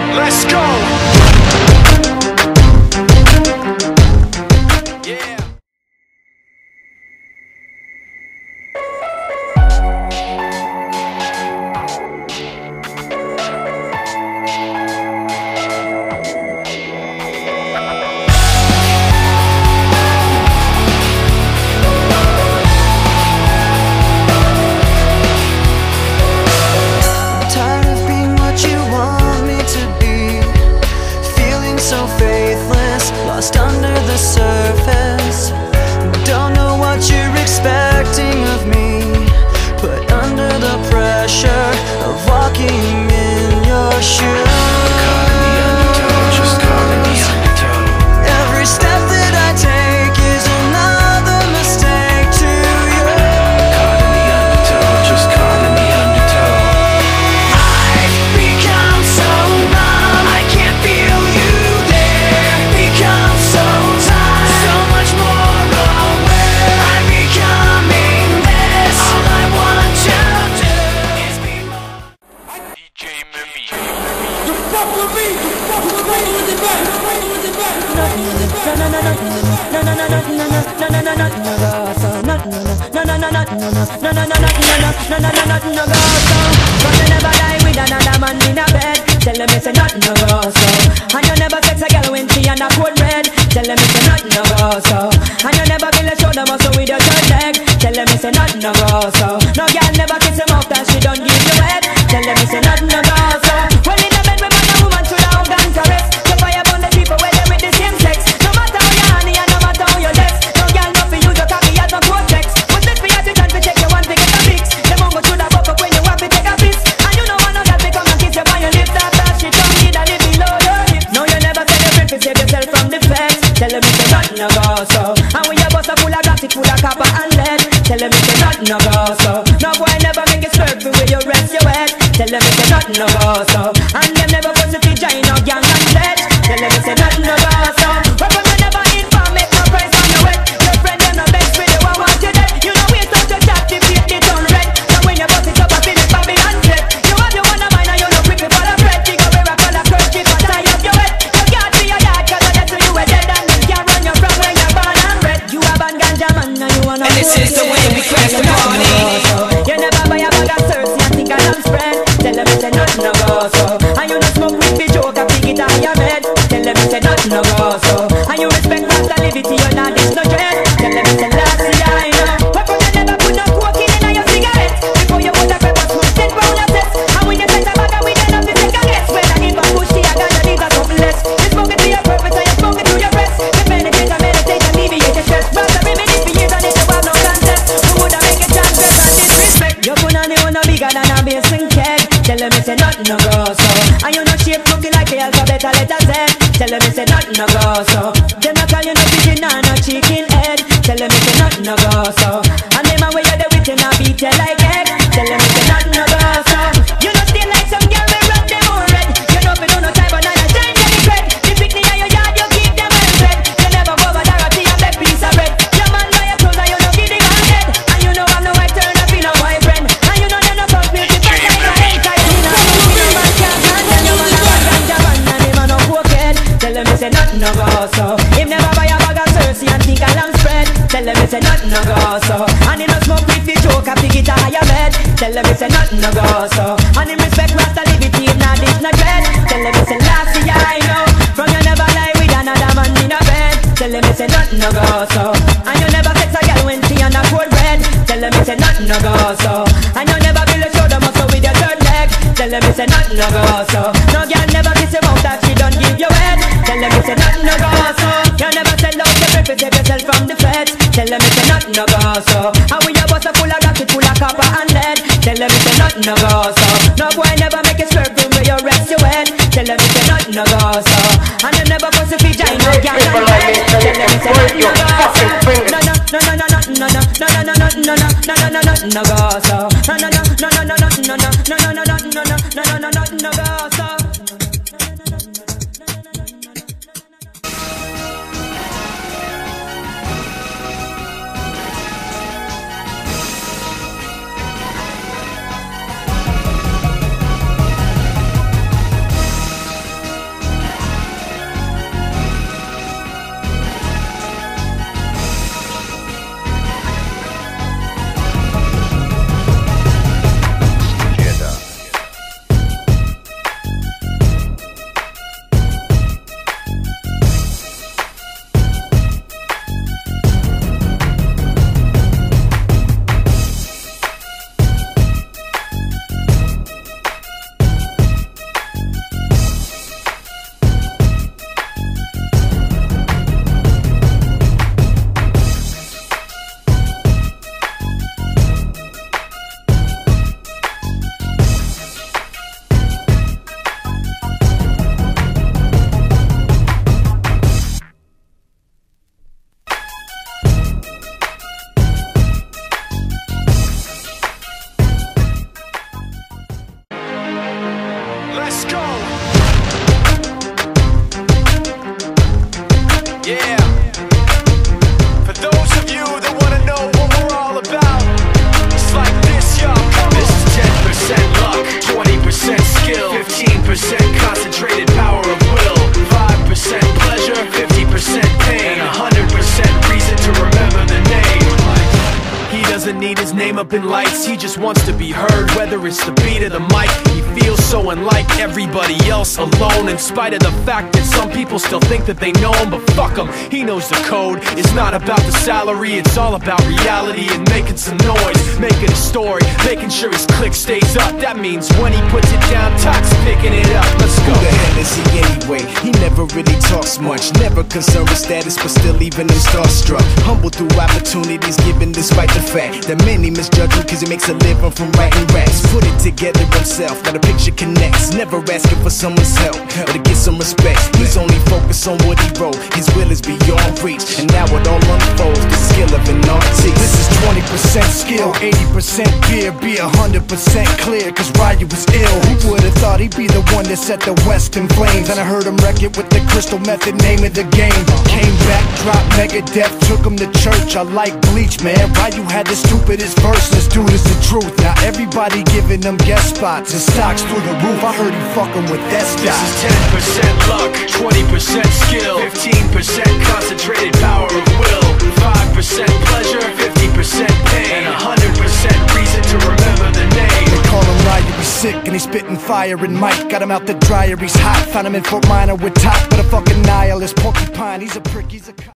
Let's go. Lost under the surface. Don't know what you're expecting of me, but under the pressure of walking in your shoes, caught in the undertow, just caught in the undertow. Every step that I take is another mistake to you. Caught in the undertow, just caught in the undertow. I've become so numb, I can't feel you there. Become so tired, so much more aware. I'm becoming this. All I want to do is be more. DJ Mimi. You fuck with me, you fuck with me with it back, with it back. Never lie with another man in a bed. Tell them it's a nothing no go so. And you never sex a girl when she and a cold red. Tell them it's a nothing no go so. And you never feel a shoulder muscle with your third leg. Tell them it's a nothing no go so. No girl never kiss him off that she don't give you head. Tell them it's a nothing no go so. Well in a bed with man and woman should have done caress. So fire upon the people where they with the same sex. No matter how you honey and no matter how you less. No girl not for you to copy as no cortex. But let's be at the time to check your one to get a fix. Them won't go to the buck up when you want to take a piss. And you know one no girl to come and kiss you by your lips. After she don't need a little below your hips. No you never tell your friend to save yourself from the feds. Tell them it's a nothing no go so. And when your bus are full of plastic, full of copper and lead. Tell them it's a nothing no go so. No boy never make it squirt for where you rest your head. Tell them it's a nothing no go so. And them never put the join no gang and pledge. Tell them it's a nothing no go so. But when you never inform, make no price on your wet. Your friend them no best with you, I want you dead. You know we start to chat, the beat it on red. Now when you bust it up, I feel it Babylon jet. You have your one of mine and you know quickly for the bread. You go wear a color curve, keep on tie up your head. You can't be a yard, cause I guess you were dead. And you can't run you from where you're born and bred. You have a ganja man and you wanna. And this is the way we crash the party. You never buy a bag of Cersei and think I don't spread. Tell them it's a nothing no go so. And you don't smoke with the joke and pick it out your head. Tell them it's a nothing no go so. And you respect Rasta liberty, you're not this no dread. Tell them it's a last year I know. But you never put no cocaine in your cigarette. Before you put a pepper spoon, then round your test. And when you set a bag we then up to take a guess. When I give a push to your gun, you need a couple less. You smoke it to your purpose and you smoke it to your breast. You meditate and alleviate your stress. Rasta remain for years and if you have no contest, who would have make a chance and disrespect? You put on the one no bigger than a basin keg. Tell them it's a nothing no go so. And you know shape looking like the alphabet a letter Z. Tell them it's a nothing no go so. Them not call you no pigeon or no chicken head. Tell them it's a nothing no go so. And them a way you there with you now beat you like egg. Tell them it's a nothing no go so. You know still like some girl we run them on red. You know if you don't know time but now you change any cred. The picnic in your yard you keep them well fed. You never go over Dorothy and beg piece of bread. Your man buy your clothes and you know give the man dead. And you know I'm no wife turn up in a boyfriend. And you know them no fuck me if I like a hentai. Tell them it's a nothing no go so. Him never buy a bag of Cersei and think a long spread. Tell them it's a nothing no go so. And him no smoke with the joke and pick it a higher bed. Tell them it's a nothing no go so. And him respect Rasta liberty, if not this no dread. Tell them it's a last year I know. From you never lie with another man in a bed. Tell them it's a nothing no go so. And you never sex a girl when she on a cold red. Tell them it's a nothing no go so. And you never build a shoulder muscle with your third leg. Tell them it's a nothing no go so. No girl never kiss you out that she don't give you head. Tell them it's a nothing no go so. You never sell out the purpose, save yourself from the feds. Tell them it's a nothing no go so. And when your bus are full of rocket, full of copper and lead. Tell them it's a nothing no go so. No boy never make it swerve from where you rest your head. Tell them it's a nothing no go so. And you never bust a vagina, no girl and head. Tell them it's a nothing no go so. No no no no no no no no no no no no no no no no go so. No no no no no no no no no no no no no go so. jumping lights. He just wants to be heard, whether it's the beat or the mic. He feels so unlike everybody else, alone, in spite of the fact that some people still think that they know him. But fuck him, he knows the code. It's not about the salary, it's all about reality and making some noise, making a story, making sure his click stays up. That means when he puts it down, Tox picking it up. Let's go. Who the hell is he anyway? He never really talks much, never concerned with status, but still leaving him starstruck. Humble through opportunities given despite the fact that many misjudge him cause he makes a living from writing raps. Put it together himself, now the picture connects, never asking for someone's help or to get some respect. He's only focused on what he wrote, his will is beyond reach, and now it all unfolds, the skill of an artist. This is 20% skill, 80% beer, be 100% clear, cause Ryu was ill. Who would've thought he'd be the one that set the West in flames? And I heard him wreck it with the Crystal Method, name of the game. Came back, dropped Megadeth, took him to church. I like Bleach, man. Ryu had the stupidest verse, this dude is the truth. Now everybody giving them guest spots and stocks through the roof. I heard he fucking with that stock. This is 10% luck, 20% skill, 15% concentrated power of will, 5% pleasure, 50% pain, and 100% reason to remember the name. They call him Ryu, he's sick and he's spitting fire. And Mike got him out the dryer, he's hot. Found him in Fort Minor with Top, but a fucking nihilist porcupine. He's a prick, he's a